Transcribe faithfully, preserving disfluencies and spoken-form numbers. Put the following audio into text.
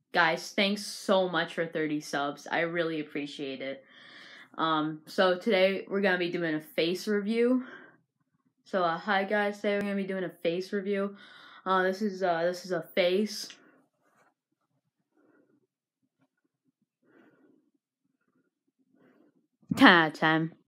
guys, thanks so much for thirty subs. I really appreciate it. Um, so today we're gonna be doing a face review. So uh, hi guys, today we're gonna be doing a face review. Uh, this is uh, this is a face. ten out of ten.